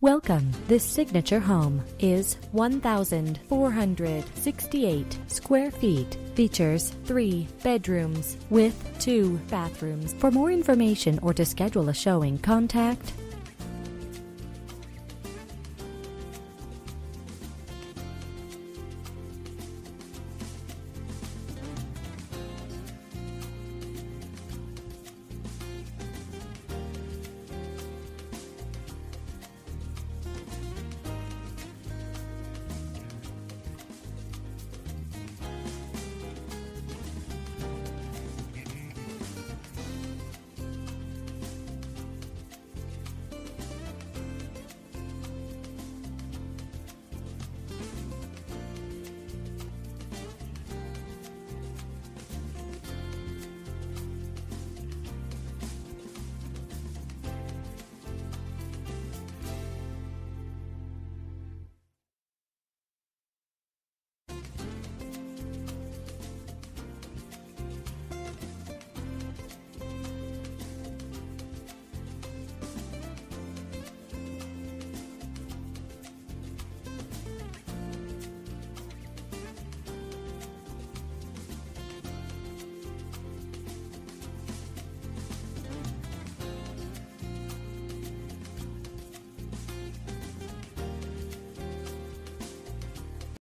Welcome. This signature home is 1,468 square feet. Features 3 bedrooms with 2 bathrooms. For more information or to schedule a showing, contact